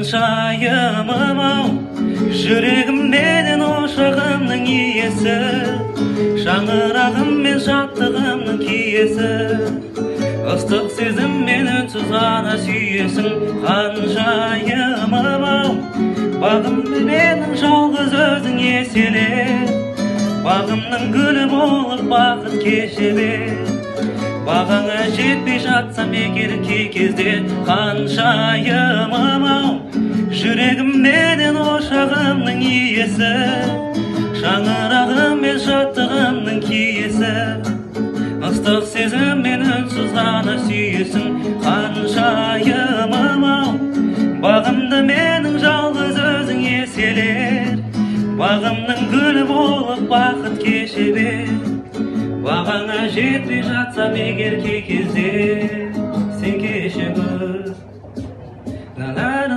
Ханшайымым-ау, жүрегімменен ошағымның иесі, шаңырағым мен шаттығымның киесі. Ыстық сезіммен үнсіз ғана сүйесің. Ханшайымым-ау, бағымды менің жалғыз өзің еселе, бағымның гүлі болып бақыт кешебе. Бағаңа жетпей жатсам егер кей кезде. Ханшайымым-ау, жүрегімменен ошағымның иесі, шаңырағым мен шаттығымның киесі. Ыстық сезіммен үнсіз ғана сүйесің. Ханшайымым-ау, бағымды менің жалғыз өзің еселер, бағымның гүлі болып бақыт кешебе. Бағаңа жетпей жатсам егер кей кезде, сен кеше гөр.